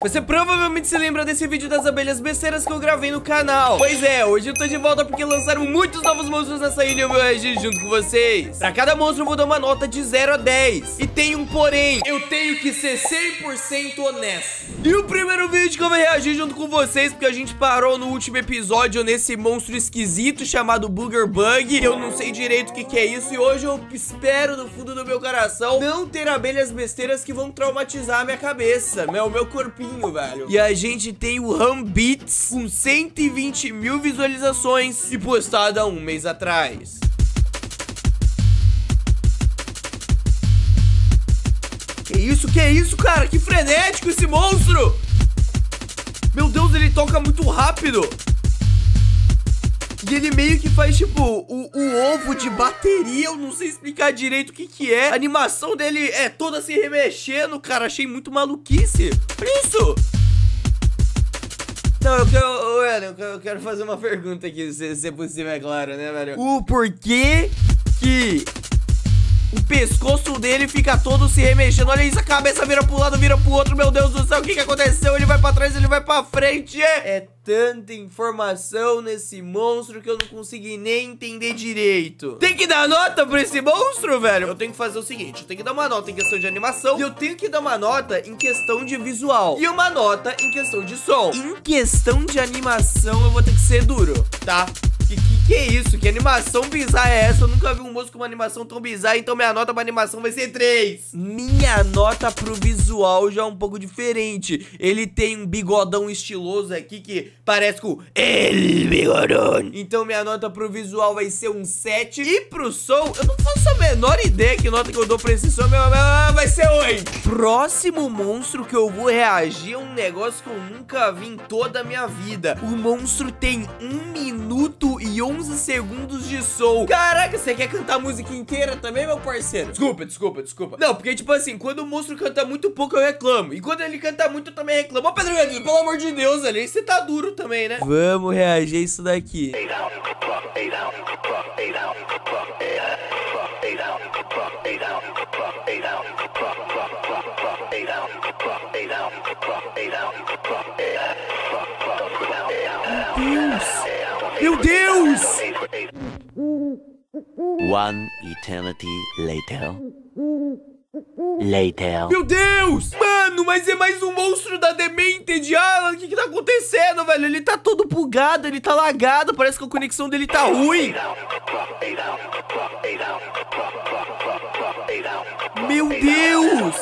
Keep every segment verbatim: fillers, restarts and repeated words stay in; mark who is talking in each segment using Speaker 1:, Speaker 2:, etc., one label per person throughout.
Speaker 1: Você provavelmente se lembra desse vídeo das abelhas besteiras que eu gravei no canal. Pois é, hoje eu tô de volta porque lançaram muitos novos monstros nessa ilha e eu vou reagir junto com vocês. Pra cada monstro eu vou dar uma nota de zero a dez. E tem um porém, eu tenho que ser cem por cento honesto. E o primeiro vídeo que eu vou reagir junto com vocês, porque a gente parou no último episódio nesse monstro esquisito chamado Booger Bug. Eu não sei direito o que, que é isso e hoje eu espero no fundo do meu coração não ter abelhas besteiras que vão traumatizar a minha cabeça, meu, meu corpinho, velho. E a gente tem o Humbeats com cento e vinte mil visualizações e postada há um mês atrás. Que isso, que isso, cara? Que frenético esse monstro! Meu Deus, ele toca muito rápido. E ele meio que faz, tipo, o, o ovo de bateria. Eu não sei explicar direito o que que é. A animação dele é toda se remexendo, cara. Achei muito maluquice. Olha isso. Não, eu quero, velho, eu quero fazer uma pergunta aqui, se, se é possível, é claro, né, velho? O porquê que o pescoço dele fica todo se remexendo? Olha isso, a cabeça vira pro lado, vira pro outro. Meu Deus do céu, o que que aconteceu? Ele vai pra trás, ele vai pra frente. É, é tanta informação nesse monstro que eu não consegui nem entender direito. Tem que dar nota pra esse monstro, velho? Eu tenho que fazer o seguinte, eu tenho que dar uma nota em questão de animação e eu tenho que dar uma nota em questão de visual e uma nota em questão de som. Em questão de animação eu vou ter que ser duro, tá? Que, que que é isso? Que animação bizarra é essa? Eu nunca vi um monstro com uma animação tão bizarra, então minha nota pra animação vai ser três. Minha nota pro visual já é um pouco diferente. Ele tem um bigodão estiloso aqui que parece com El Bigodão. Então minha nota pro visual vai ser um sete. E pro som, eu não faço a menor ideia que nota que eu dou pra esse som. Vai ser oito. Próximo monstro que eu vou reagir é um negócio que eu nunca vi em toda a minha vida. O monstro tem um minuto e onze segundos de som. Caraca, você quer cantar a música inteira também, meu parceiro? Desculpa, desculpa, desculpa. Não, porque tipo assim, quando o monstro canta muito pouco eu reclamo. E quando ele canta muito eu também reclamo. Ô, Pedro, pelo amor de Deus, ali você tá duro também, né? Vamos reagir isso daqui. Meu Deus! Meu Deus!
Speaker 2: One eternity later. Later.
Speaker 1: Meu Deus! Mano, mas é mais um monstro da Demented Island. O que que tá acontecendo, velho? Ele tá todo bugado, ele tá lagado. Parece que a conexão dele tá ruim. Meu Deus!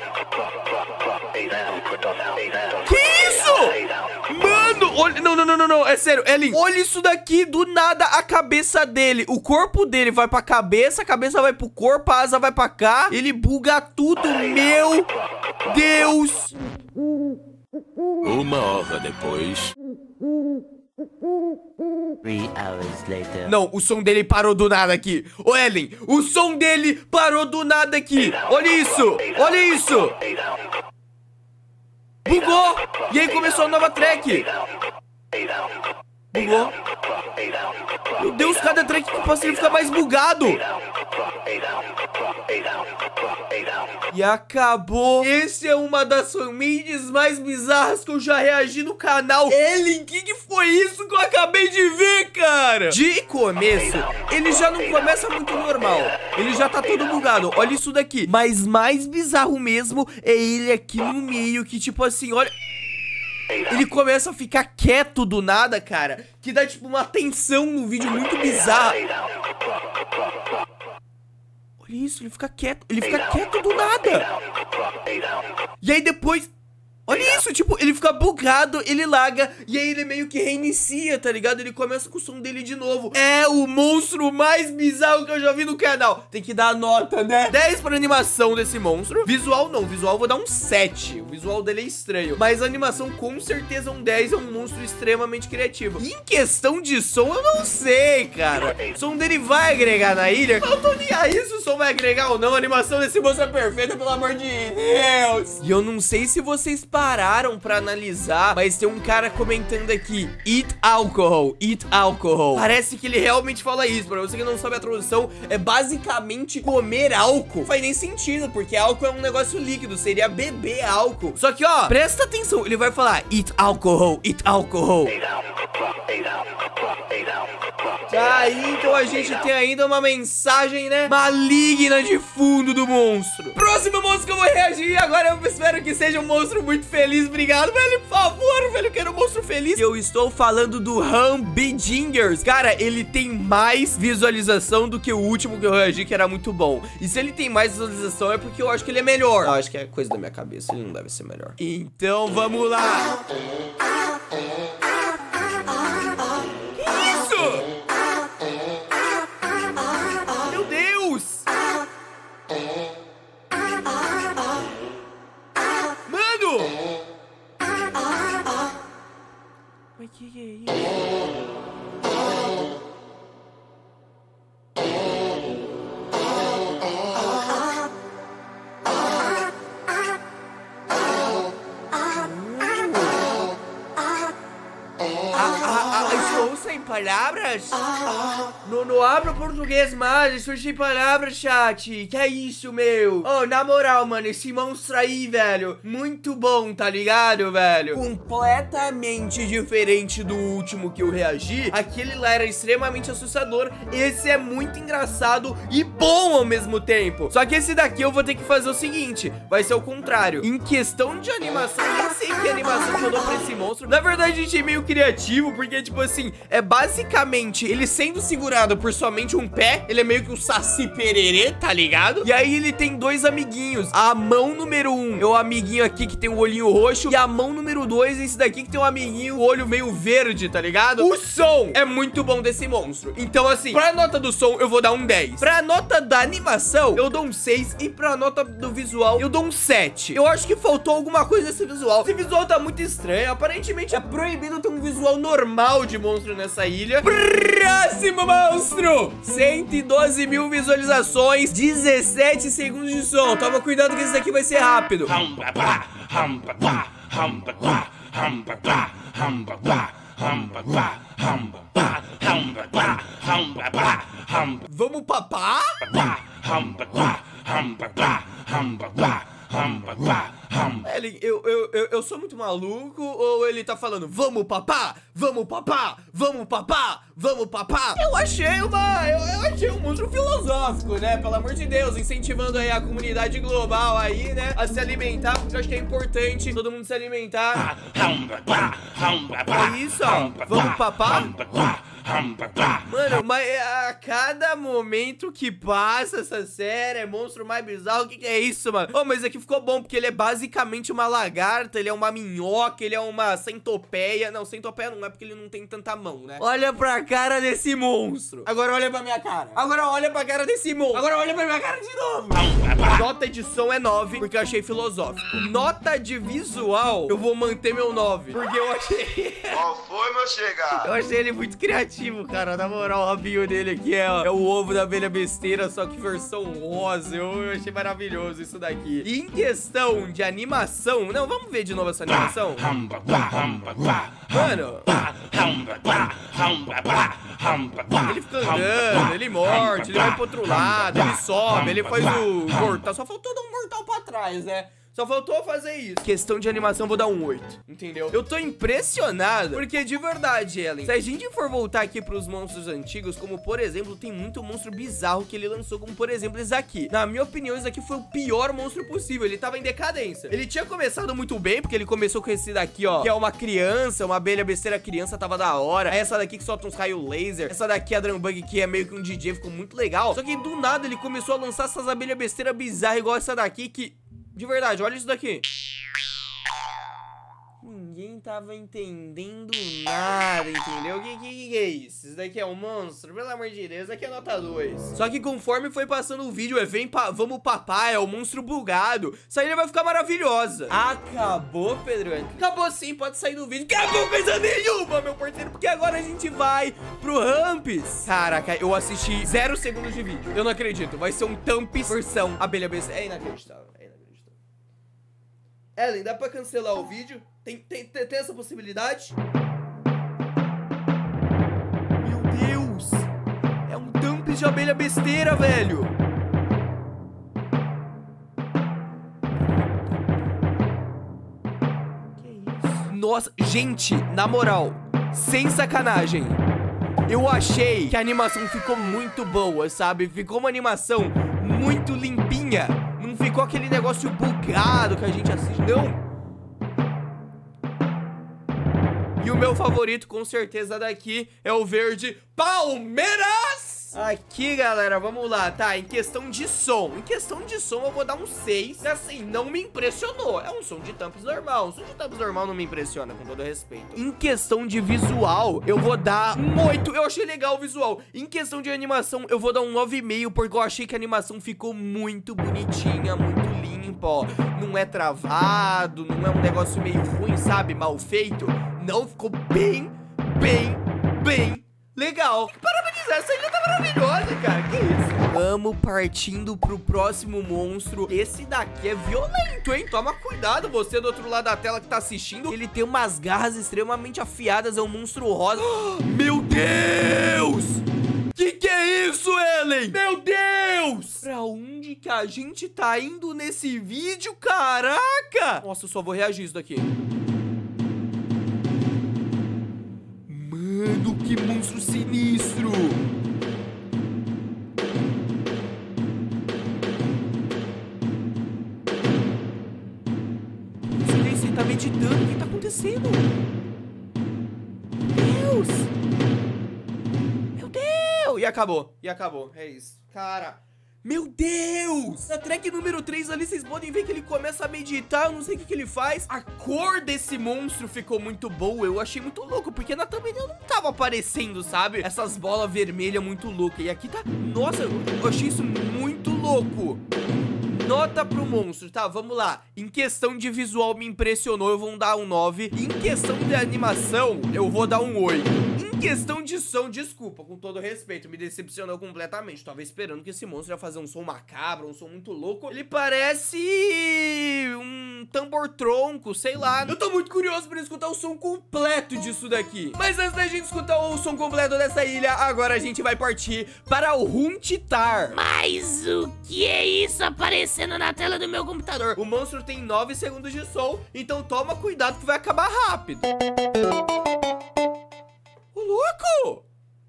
Speaker 1: Que isso? Mano, olha, não, não, não, não, não, é sério, Ellen, olha isso daqui, do nada a cabeça dele, o corpo dele vai pra cabeça, a cabeça vai pro corpo, a asa vai pra cá, ele buga tudo, meu Deus.
Speaker 3: Uma hora depois.
Speaker 2: Three hours later.
Speaker 1: Não, o som dele parou do nada aqui. Ô, Ellen, o som dele parou do nada aqui. Olha isso, olha isso. Bugou! E aí começou a nova track. Bugou. Meu Deus, cada track que passa ele fica mais bugado. E acabou. Esse é uma das fanmades mais bizarras que eu já reagi no canal. Ellen, que que foi isso que eu acabei de ver, cara? De começo, ele já não começa muito normal. Ele já tá todo bugado. Olha isso daqui. Mas mais bizarro mesmo é ele aqui no meio, que tipo assim, olha... Ele começa a ficar quieto do nada, cara, que dá tipo uma tensão no vídeo muito bizarra. Olha isso, ele fica quieto, ele fica quieto do nada. E aí depois... Olha isso, tipo, ele fica bugado, ele laga, e aí ele meio que reinicia, tá ligado? Ele começa com o som dele de novo. É o monstro mais bizarro que eu já vi no canal. Tem que dar a nota, né? dez pra animação desse monstro. Visual não, visual eu vou dar um sete. O visual dele é estranho, mas a animação com certeza um dez, é um monstro extremamente criativo. E em questão de som, eu não sei, cara. O som dele vai agregar na ilha? Eu tô nem aí se o som vai agregar ou não. A animação desse monstro é perfeita, pelo amor de Deus. E eu não sei se vocês pararam pra analisar, mas tem um cara comentando aqui, eat alcohol, eat alcohol. Parece que ele realmente fala isso. Pra você que não sabe a tradução, é basicamente comer álcool. Não faz nem sentido, porque álcool é um negócio líquido, seria beber álcool. Só que, ó, presta atenção, ele vai falar eat alcohol, eat alcohol. Aí, então a gente tem ainda uma mensagem, né, maligna de fundo do monstro. Próximo monstro que eu vou reagir, agora eu espero que seja um monstro muito feliz. Obrigado, velho, por favor, velho, eu quero um monstro feliz. Eu estou falando do Humbidingers. Cara, ele tem mais visualização do que o último que eu reagi, que era muito bom. E se ele tem mais visualização é porque eu acho que ele é melhor. Eu acho que é coisa da minha cabeça, ele não deve ser melhor. Então, vamos lá. Mas que que é isso? Estou sem palavras? Não, não abro português mais, estou sem palavras, chat. Que é isso, meu? Oh, na moral, mano, esse monstro aí, velho, muito bom, tá ligado, velho? Completamente diferente do último que eu reagi. Aquele lá era extremamente assustador. Esse é muito engraçado e bom ao mesmo tempo. Só que esse daqui eu vou ter que fazer o seguinte, vai ser o contrário. Em questão de animação, eu nem sei que animação que eu dou pra esse monstro. Na verdade, a gente é meio criativo, porque, tipo assim, é basicamente ele sendo segurado por somente um pé. Ele é meio que o Saci Pererê, tá ligado? E aí ele tem dois amiguinhos. A mão número um é o amiguinho aqui que tem o olhinho roxo, e a mão número dois é esse daqui que tem um amiguinho, o olho meio verde, tá ligado? O som é muito bom desse monstro. Então, assim, pra nota do som eu vou dar um dez. Pra nota da animação eu dou um seis. E pra nota do visual eu dou um sete. Eu acho que faltou alguma coisa nesse visual. Esse visual tá muito estranho. Aparentemente é proibido ter um visual normal de monstro nessa ilha. Próximo monstro, cento e doze mil visualizações, dezessete segundos de som. Toma cuidado que esse daqui vai ser rápido. Vamos papar? Ele, eu, eu, eu, eu sou muito maluco, ou ele tá falando vamos papar, vamos papar, vamos papar, vamos papar? Eu achei uma, eu, eu achei um monstro filosófico, né? Pelo amor de Deus, incentivando aí a comunidade global aí, né, a se alimentar, porque eu acho que é importante todo mundo se alimentar. É isso, ó, vamos papar? Mano, mas a cada momento que passa essa série é monstro mais bizarro. O que, que é isso, mano? Oh, mas aqui ficou bom, porque ele é basicamente uma lagarta, ele é uma minhoca, ele é uma centopeia. Não, centopeia não é porque ele não tem tanta mão, né? Olha pra cara desse monstro. Agora olha pra minha cara. Agora olha pra cara desse monstro. Agora olha pra minha cara de novo. Nota de som é nove, porque eu achei filosófico. Nota de visual, eu vou manter meu nove, porque eu achei...
Speaker 3: Qual foi, meu chegado?
Speaker 1: Eu achei ele muito criativo, cara. Na moral, o rabinho dele aqui é, ó, é o ovo da abelha besteira, só que versão rosa. Eu, eu achei maravilhoso isso daqui. E em questão de animação... Não, vamos ver de novo essa animação? Mano... Ele fica andando, ele morde, ele vai pro outro lado, ele sobe, ele faz o mortal. Só faltou dar um mortal pra trás, né? Só faltou fazer isso. Questão de animação, vou dar um oito. Entendeu? Eu tô impressionado, porque de verdade, Ellen, se a gente for voltar aqui pros monstros antigos, como por exemplo, tem muito monstro bizarro que ele lançou, como por exemplo esse aqui. Na minha opinião, esse aqui foi o pior monstro possível. Ele tava em decadência. Ele tinha começado muito bem, porque ele começou com esse daqui, ó, que é uma criança, uma abelha besteira criança, tava da hora. Essa daqui que solta uns raios laser. Essa daqui, a Drumbug, que é meio que um D J, ficou muito legal. Só que do nada ele começou a lançar essas abelhas besteira bizarras, igual essa daqui, que... De verdade, olha isso daqui. Ninguém tava entendendo nada, entendeu? O que, que, que é isso? Isso daqui é um monstro? Pelo amor de Deus, isso daqui é nota dois. Só que conforme foi passando o vídeo, é vem pa vamos papar, é o monstro bugado. Essa ilha vai ficar maravilhosa. Acabou, Pedro? Acabou sim, pode sair do vídeo. Acabou coisa nenhuma, meu parceiro, porque agora a gente vai pro Ramps. Caraca, eu assisti zero segundos de vídeo. Eu não acredito, vai ser um Tampis versão abelha besta. É inacreditável, é inacreditável. Ellen, dá pra cancelar o vídeo? Tem, tem, tem, tem essa possibilidade? Meu Deus! É um dump de abelha besteira, velho! Que isso? Nossa, gente, na moral, sem sacanagem, eu achei que a animação ficou muito boa, sabe? Ficou uma animação muito limpinha. Não ficou aquele negócio bugado que a gente assiste, não. E o meu favorito, com certeza, daqui é o verde Palmeiras! Aqui, galera, vamos lá, tá? Em questão de som, em questão de som eu vou dar um seis. Assim, não me impressionou. É um som de tampas normal, um som de tampas normal não me impressiona, com todo respeito. Em questão de visual, eu vou dar um oito. Eu achei legal o visual. Em questão de animação, eu vou dar um nove vírgula cinco, porque eu achei que a animação ficou muito bonitinha, muito limpa, ó. Não é travado, não é um negócio meio ruim, sabe? Mal feito. Não, ficou bem, bem, bem legal. Parabenizar, essa ilha tá maravilhosa, cara. Que isso? Vamos partindo pro próximo monstro. Esse daqui é violento, hein? Toma cuidado, você do outro lado da tela que tá assistindo. Ele tem umas garras extremamente afiadas. É um monstro rosa. Meu Deus! Que que é isso, Ellen? Meu Deus! Pra onde que a gente tá indo nesse vídeo, caraca? Nossa, eu só vou reagir isso daqui. Mano, que monstro sinistro! Silêncio, ele tá meditando. O que tá acontecendo? Meu Deus! Meu Deus! E acabou, e acabou. É isso. Cara... Meu Deus! Na track número três ali, vocês podem ver que ele começa a meditar. Eu não sei o que, que ele faz. A cor desse monstro ficou muito boa. Eu achei muito louco, porque na thumbnail não tava aparecendo, sabe? Essas bolas vermelhas muito loucas. E aqui tá... Nossa, eu achei isso muito louco. Nota pro monstro, tá? Vamos lá. Em questão de visual me impressionou, eu vou dar um nove. Em questão de animação, eu vou dar um oito. Em questão de som, desculpa, com todo respeito, me decepcionou completamente. Tava esperando que esse monstro ia fazer um som macabro, um som muito louco. Ele parece um tambor tronco, sei lá. Eu tô muito curioso pra escutar o som completo disso daqui. Mas antes da gente escutar o som completo dessa ilha, agora a gente vai partir para o Runtitar.
Speaker 3: Mas o que é isso aparecendo na tela do meu computador?
Speaker 1: O monstro tem nove segundos de som, então toma cuidado que vai acabar rápido. Ô, louco!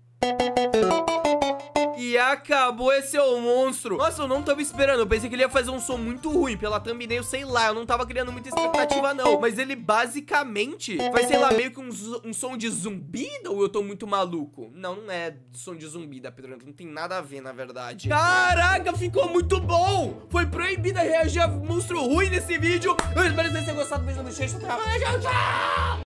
Speaker 1: E acabou, esse é o monstro. Nossa, eu não tava esperando, eu pensei que ele ia fazer um som muito ruim. Pela thumbnail, sei lá, eu não tava criando muita expectativa não. Mas ele basicamente faz, sei lá, meio que um, um som de zumbi. Ou eu tô muito maluco? Não, não é som de zumbi da Pedro, não tem nada a ver, na verdade. Caraca, ficou muito bom. Foi proibido reagir a monstro ruim nesse vídeo. Eu espero que vocês tenham gostado. Beijo no bochecha, tchau, tchau.